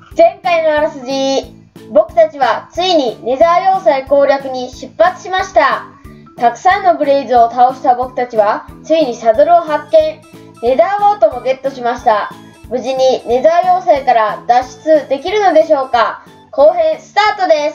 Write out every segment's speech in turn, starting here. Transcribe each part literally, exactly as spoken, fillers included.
前回のあらすじ、僕たちはついにネザー要塞攻略に出発しました。たくさんのブレイズを倒した僕たちはついにサドルを発見。ネザーボートもゲットしました。無事にネザー要塞から脱出できるのでしょうか。後編スタートです。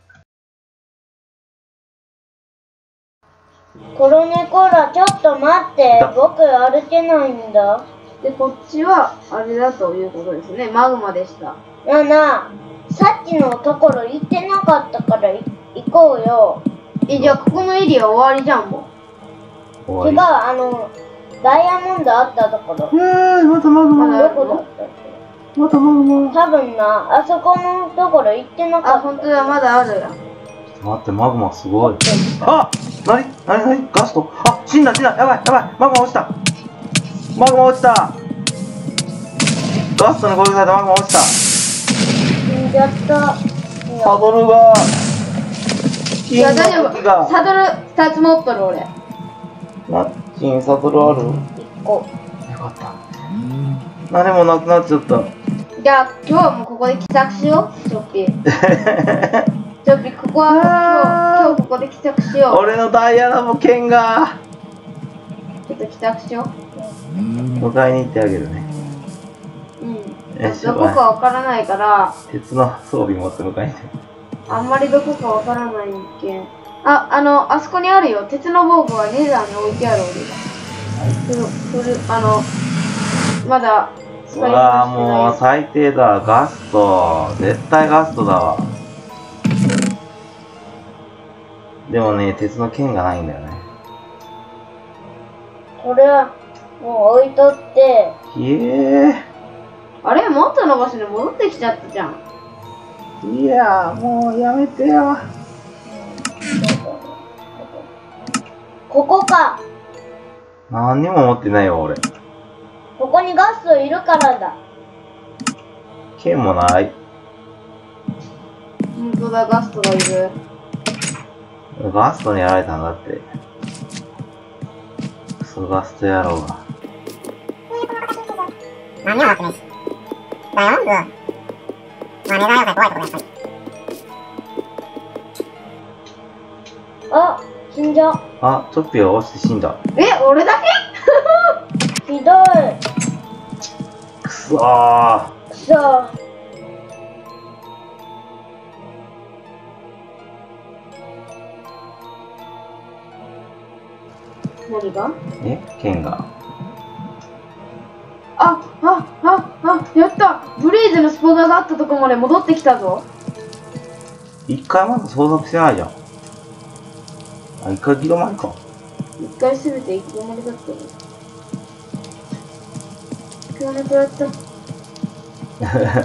コロネコラ、ちょっと待って、僕歩けないんだ。 で、こっちはあれだということですね。マグマでした。 なあなあ、さっきのところ行ってなかったから行こうよ。 え、じゃあここのエリア終わりじゃんもう。違う、あの、ダイヤモンドあったところ。 えー、またマグマ。 どこだったっけ？ またマグマ。 多分な、あそこのところ行ってなかった。 あ、本当だ、まだあるやん。 待って、マグマすごい。あ、なになになにガスト。あ、死んだ死んだ。やばいやばい。マグマ落ちた。マグマ落ちた。ガストに攻撃されたマグマ落ちた。 死んじゃった。 サドルが。 いや、大丈夫。サドルふたつ持っとる俺。 マッチン、サドルある？ いっこ。 よかった。何もなくなっちゃった。 じゃあ今日はもうここで帰宅しよう、チョッピー。チョッピー、ここは今日、今日ここで帰宅しよう。 俺のダイヤラも剣が。 ちょっと帰宅しよう。 迎えに行ってあげるね。 うん。 よし、 どこかわからないから、 鉄の装備持って迎えに行って。 あんまりどこかわからないけん。あ、あの、あそこにあるよ。鉄の防具はネザーに置いてある俺が。それ、あの、まだうわぁ、もう最低だ。ガスト。絶対ガストだわ。でもね、鉄の剣がないんだよね。 これは、もう置いとって。 ひえー。 あれ元の場所に戻ってきちゃったじゃん。 いやー、もうやめてよ。 ここか。 何にも持ってないよ、俺。 ここにガストいるからだ。 剣もない。 本当だ、ガストがいる。 ガストにやられたんだって。クソガスト野郎が。 何にも持ってないし。だよ、うん。まあ、ネザー要塞怖いとこやっぱり。 あ、死んじゃう。 あ、チョッピーが落ちて死んだ。 え、俺だけひどい。 くそー。 くそー。 何がえ剣が。 あ、あ、あ、あ、やったブレイズのスポーナーがあったとこまで戻ってきたぞ。 一回まだ捜索してないじゃん。あ、一回行き止まりか。 一回すべて行き止まりだったの。行き止まりだった。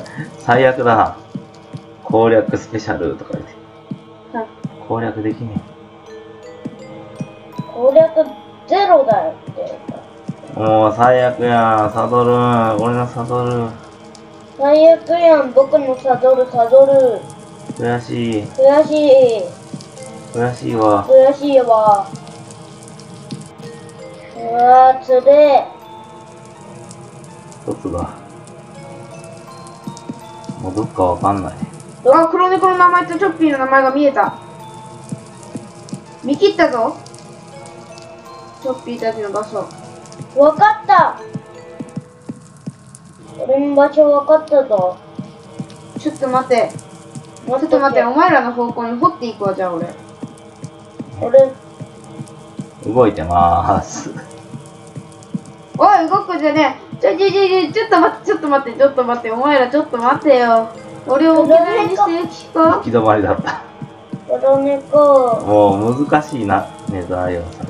最悪だな。攻略スペシャルとか言って。 はい。 攻略できね攻略ゼロだよって。 え。もう最悪やん。サドル。俺のサドル。 最悪やん、僕のサドル、サドル。 悔しい。 悔しい。 悔しいわ。 悔しいわ。うわー、つれ一つが。もうどっかわかんない。 あ、黒猫の名前とチョッピーの名前が見えた。見切ったぞ。チョッピーたちの場所。 わかった。俺の場所わかったぞ。 ちょっと待て。ちょっと待って、お前らの方向に掘っていくわ、じゃあ俺。 俺、 動いてまーす。 おい、動くんじゃねえ。ちょ、ちょ、ちょ、ちょっと待って、ちょっと待って、ちょっと待って、お前らちょっと待てよ。俺を置き去りにしていく気か。 行き止まりだった。 黒猫。 もう難しいな、ネザー要塞。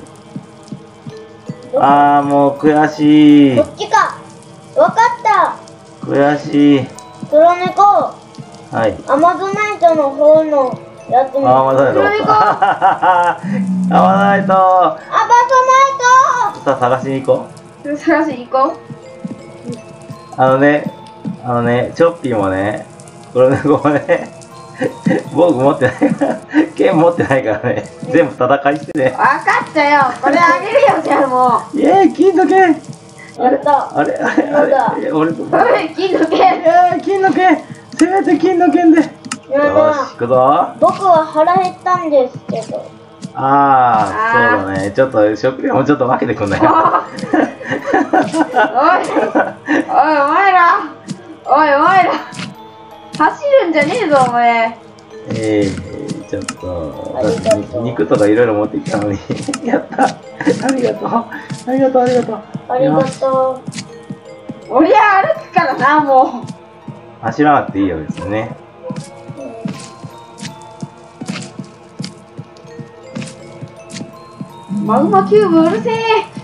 あー、もう悔しい。 こっちか。わかった。 悔しい。 黒猫。 はい。 アマゾナイトの方のやつも。 あ、まだないと。あ、まだないと。 アマゾナイト。 さあ、探しに行こう。 探しに行こう。 あのね、あのね、チョッピーもね、これね、ごめんね。防具持ってないから、剣持ってないからね、全部戦いしてね。 わかったよ。これあげるよ、じゃあもう。 イェーイ、金の剣。 やった。 あれあれあれあれ俺と。 おい、金の剣。 えー、金の剣。 くぞ。 僕は腹減ったんですけど。 ああ、そうだね。ちょっと食料もちょっと分けてくんないか。 おい、おい、お前ら、おい、お前ら、走るんじゃねえぞ、お前。 ええー、ちょっと、 ありがとう肉とかいろいろ持ってきたのに。やった。ありがとう。ありがとう、ありがとう。 ありがと俺は歩くからな、もう。 走らなくていいよですよね。 マグマキューブうるせえ。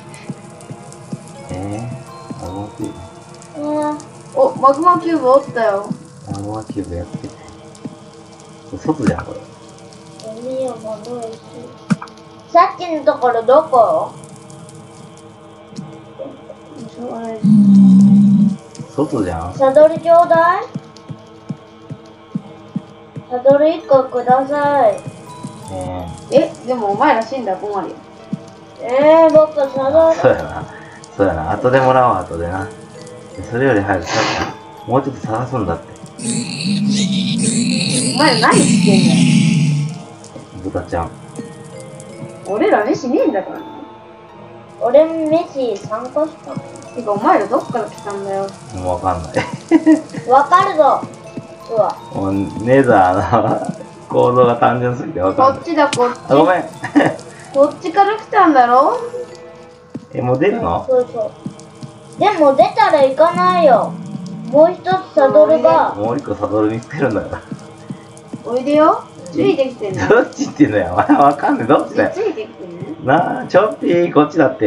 えー、マグマキューブ。 う。うん。 お、マグマキューブおったよ。 マグマキューブやってて。外じゃん、これ。 海を戻るし。さっきのところどこ？ しょうがない。 外じゃん。 サドルちょうだい。サドルいっこください。 ええ、でもお前ら死んだら困るよ。 えー、僕サドー、そうル。 やな。そうやな。後でもらおう、後でな。それより早くさ、もうちょっと探すんだって。 お前ら何してんだよ。 豚ちゃん。 俺ら飯ねえんだからな。 俺飯参加したの。 てかお前らどっから来たんだよ。 もうわかんない。 わかるぞ。うわ。 もうネザーの構造が単純すぎてわこかんない。 っちだ、こっち。 あ、ごめん。 こっちから来たんだろ。 え、もう出るの？ そうそう。でも出たら行かないよ。もう一つサドルが。 もう一個サドル見つけるんだよ。 おいでよ。ついてきてね。 どっちって言うんだよ。わかんない。どっちだよ。 ついてきてね。 なあ、ちょっぴー、こっちだって。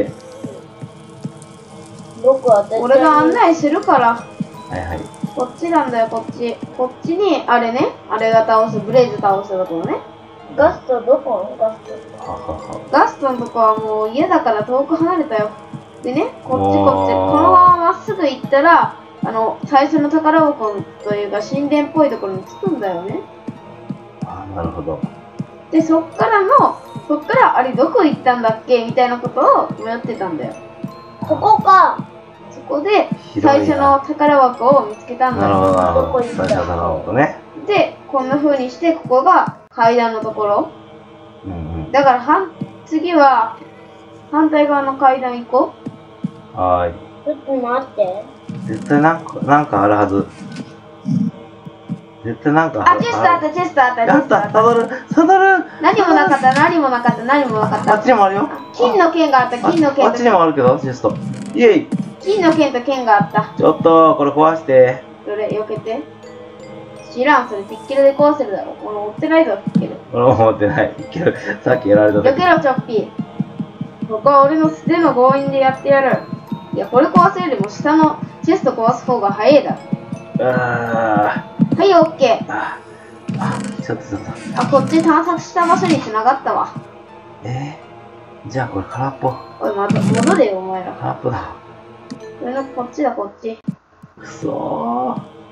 僕は絶対に。 俺が案内するから。 はいはい。 こっちなんだよ、こっち。こっちに、あれね。あれが倒す、ブレイズ倒すところね。 ガストどこ？ガスト。 ははは。 ガストのとこはもう家だから遠く離れたよ。でね、こっちこっち。 おーこのまままっすぐ行ったら、あの、最初の宝箱というか神殿っぽいところに着くんだよね。 あ、なるほど。 で、そっからの、そっからあれどこ行ったんだっけみたいなことを迷ってたんだよ。 ここか。 そこで広いな最初の宝箱を見つけたんだなるほど、 よ。 なるほど。 どこ行った最初だろうとね。 で、こんな風にしてここが階段のところ。 うんうん。 だからはん次は反対側の階段行こはーい。 ちょっと待って。 絶対なんか、なんかあるはず。絶対なんかう。あ、チェストあった、チェストあった、チやったェストあった。 サドルサドル何もなかった、何もなかった、何もなかっあっちた。 にもあるよ。 金の剣があった、金のあ剣とあっちにもあるけど、チェスト。イエイ金の剣と剣があった。 ちょっと、これ壊して。 それ、避けて。知らん、それ、ピッケルで壊せるだろ。俺持ってないぞ、ピッケル。 俺も持ってない。けど、さっきやられた時。 避けろ、チョッピー。ここは俺の素手の強引でやってやる。いや、これ壊せるよりも下のチェスト壊す方が早いだろ。 あはい、オッケー。 ーああ、ちょっとちょっと。 あ、こっち探索した場所に繋がったわ。 えー、じゃあこれ空っぽ。 おい、また戻れよ、お前ら。 空っぽだ。 俺のこっちだ、こっち。 くそ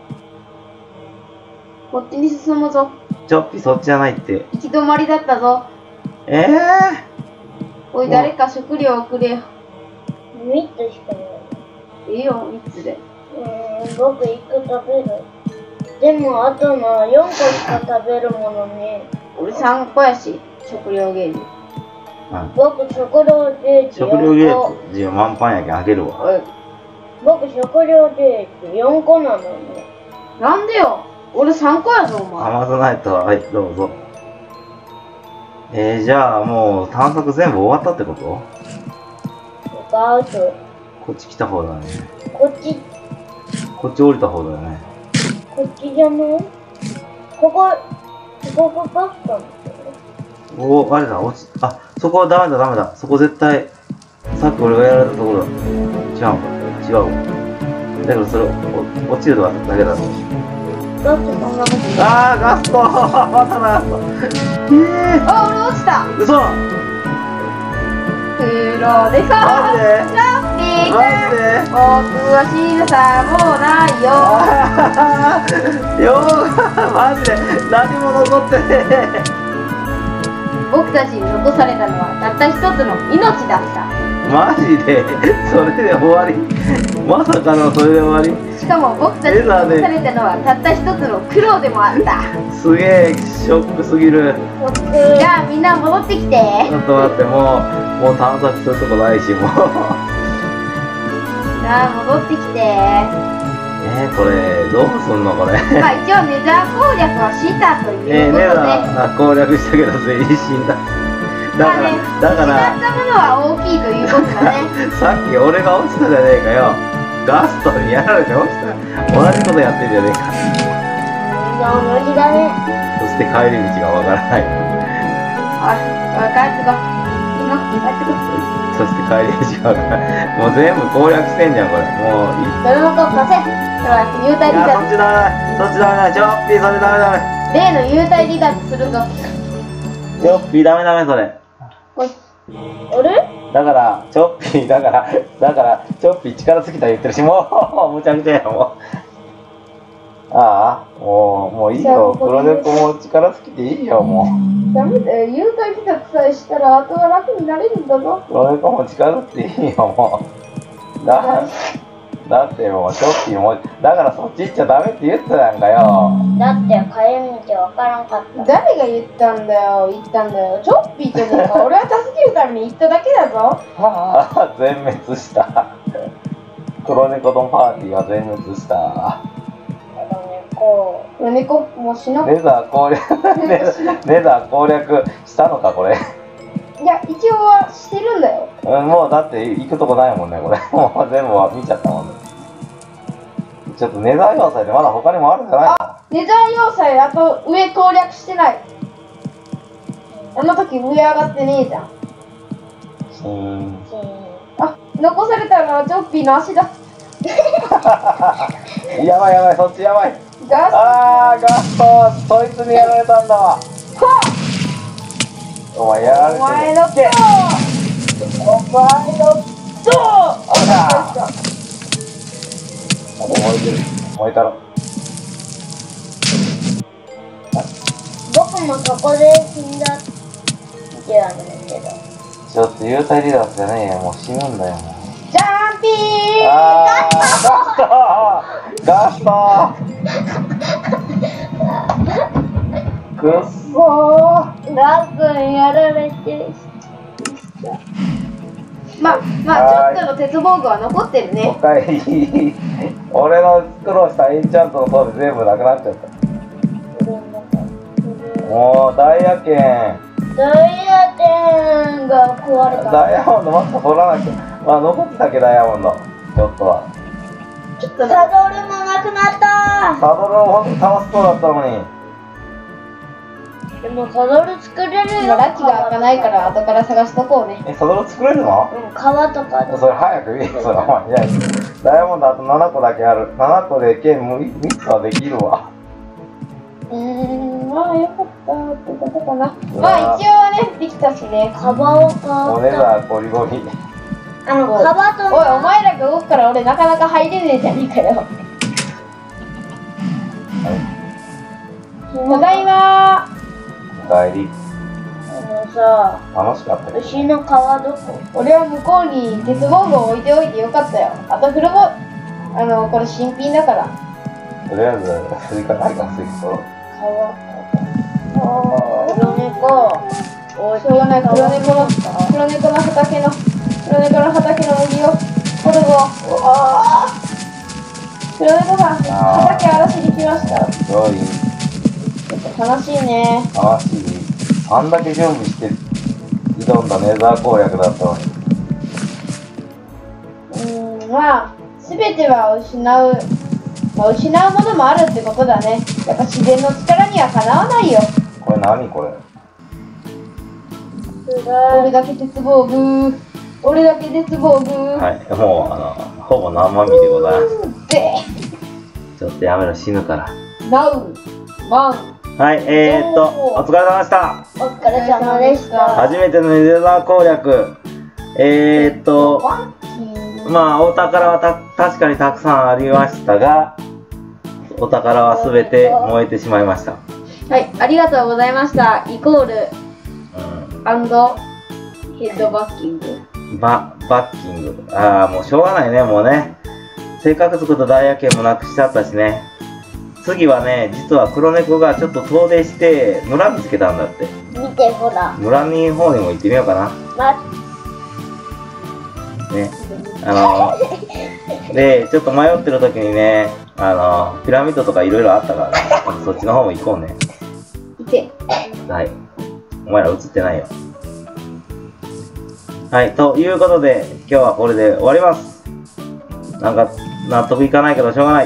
こっちに進むぞ。 ー。ちょっぴそっちじゃないって。 行き止まりだったぞ。 ええおい、 もう誰か食料をくれよ。 みっつしかない。 いいよ、みっつで。 うーん、僕いっこ食べる。でもあとのよんこしか食べるものね。 俺さんこやし、食料ゲージ。 ー。 僕食料ゲージ食料ゲよんこ。 ージは満帆やけんあげるわ。 おい、 僕食料ゲージよんこなのね。 なんでよ。俺さんこやぞ、お前。 アマゾナイトは、はい、どうぞ。えー、じゃあもう探索全部終わったってことガウト。 こっち来た方だね。 こっち、 こっち降りた方だよね。 こっちじゃない？ここ、ここがガストなんだよ。 おお、あれだ、落ち、あ、そこはダメだ、ダメだ。そこ絶対、さっき俺がやられたところだ。違うか、違うわ。だけどそれ、お落ちるだけだろ。 ガストそんなことない。 あー、ガストまたな、ガスト。えあ、俺落ちた。 ー、嘘黒でさ。 マジでチャッピーマジで僕は死ぬさもうないよ。 あーよー、マジで何も残ってね僕たちに残されたのはたった一つの命だった。 マジでそれで終わり。まさかのそれで終わり。 しかも僕たちに残されたのはたった一つの苦労でもあった。 すげえショックすぎる。 じゃあみんな戻ってきて。 ちょっと待って、もうもう探索するとこないし、もうじゃあ戻ってきて。 えー、これどうすんのこれ。 まあ一応ネザー攻略はしたということで、 えー、ねだ攻略したけど全員死んだ。だから、 まあね、 だから失ったものは大きいということだね。 さっき俺が落ちたじゃねえかよ。ガストにやられて落ちた。同じことやってんじゃねえか。 みんな同じだね。 そして帰り道がわからない。 おい、おい帰ってこい。みんな帰ってこい。 そして帰り道がわからない。もう全部攻略してんじゃんこれ。もういい。 それの子貸せ。ほら、幽体離いや、そっ脱。 ちダメだ。そっちダメだ。チョッピーそれダメダメ。 例の幽体離脱するぞ。 チョッピーダメダメそれ。 おい、 あれだからチョッピーだからだからチョッピー力尽きた言ってるし、もうむちゃくちゃやもう。ああもうもういいよ。黒猫も力尽きていいよもう。 ダメだよ。幽体離脱さえしたら後が楽になれるんだぞ。 黒猫も力尽きていいよもう。だだってもうチョッピーもだからそっち行っちゃダメって言ってたやんかよ。 だって帰り道わからんかった。 誰が言ったんだよ。言ったんだよ。チョッピーというか俺は助けるために言っただけだぞ。 ああ全滅した。黒猫のパーティーは全滅した。 こ黒猫もう死のう。 ネザー攻略ネザネザー攻略したのかこれ。 いや一応はしてるんだよ。 うん、もうだって行くとこないもんねこれ。もう全部は見ちゃったもんね。ちょっとネザー要塞でまだ他にもあるんじゃないの？ あ、ネザー要塞あと上攻略してない。あの時上上がってねえじゃん。 シーン。 うあ、残されたのはチョッピーの足だ。 やばいやばい、そっちやばい。 ガスあーガスト、そいつにやられたんだわ。お前やられてる。 お前のとお前のとあら燃えてる。燃えたろ。 僕もそこで死んだってやるんだけど。 ちょっと幽体離脱じゃねえよ。もう死ぬんだよもう。 ジャンピーあーガストくっそー。 ガックンやられて。 まあまあちょっとの鉄防具は残ってるおね。 かえり。俺の苦労したエンチャントの塔で全部なくなっちゃった。もうダイヤ剣ダイヤ剣が壊れた。 ダイヤモンドもっと取らなきゃ。まあ残ってたけどダイヤモンドちょっとは。 ちょっとサドルもなくなった。 サドルをほんと楽しそうだったのに。 でもサドル作れるよ。 ラッキが開かないから後から探しとこうね。 え、サドル作れるの？ うん、川とかで。 それ早く言えよそれ。お前いやダイヤモンドあとななこだけある。ななこで剣みっつはできるわ。 うーん、まあよかったってことかな。まあ一応はねできたしね。 カバを買おねった。 だゴリゴリ。 あの、カバとおいお前らが動くから俺なかなか入れねえじゃねえかよ。ただいまおかえり。 あのさ、 楽しかったけど。 牛の皮どこ？ 俺は向こうに鉄防具を置いておいてよかったよ。あと黒ボあのこれ新品だから。 とりあえずスイカないかスイカと。 皮。黒猫。おい、 しょうがない。黒猫の黒猫の畑の黒猫の畑の麦を取るぞ。ああ黒猫が畑荒らしに来ました。 すごいちょっと悲しいね。 悲しい。あんだけ準備して挑んだネザー攻略だったのに。 うーん、まあ全ては失う、まあ、失うものもあるってことだね。やっぱ自然の力にはかなわないよ。 これ何これ？ 俺だけ鉄防具、俺だけ鉄防具。 はい、もうあのほぼ生身でございます。 で、 ちょっとやめろ死ぬから。 ナウ、マン。 はい、えー、っとお疲れ様でした。 お疲れ様でした。 初めてのネザー攻略。えー、っとワンキーまあお宝はた確かにたくさんありましたが、お宝はすべて燃えてしまいました。 はい、ありがとうございました。イコールうん、 アンドヘッドバッキング。 バ、バッキング。ああ、もうしょうがないね、もうね。せっかく作ったダイヤ券もなくしちゃったしね。次はね、実は黒猫がちょっと遠出して、村見つけたんだって。 見てほら。 村の方にも行ってみようかな。 ま、 ね。あの、で、ちょっと迷ってる時にね、あの、ピラミッドとかいろいろあったからね、そっちの方も行こうね。 見て。 はい。お前ら映ってないよ。はい、ということで、今日はこれで終わります。なんか、納得いかないけどしょうがない。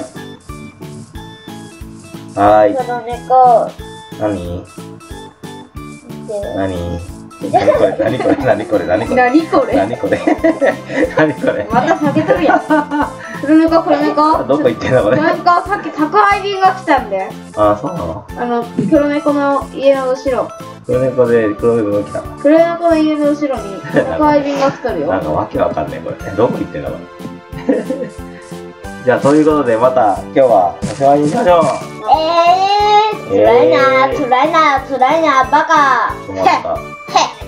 はーい。 黒猫。 何見て。 何何これ何これ何これ何これ何これ何これ何これまた下げとるやん。黒猫、黒猫。 どこ行ってんのこれ。 黒猫、さっき宅配便が来たんで。 あ、そうなの。 あの、黒猫の家の後ろ。 黒猫で黒猫が来た。 黒猫の家の後ろに宅配便が来とるよ。 なんかわけわかんないこれ。どこ行ってんのこれ。じゃあ、ということで、また今日はおしまいにしましょう。 えー、つらいな、つらいな、つらいな、バカ。 止まった。 へっ。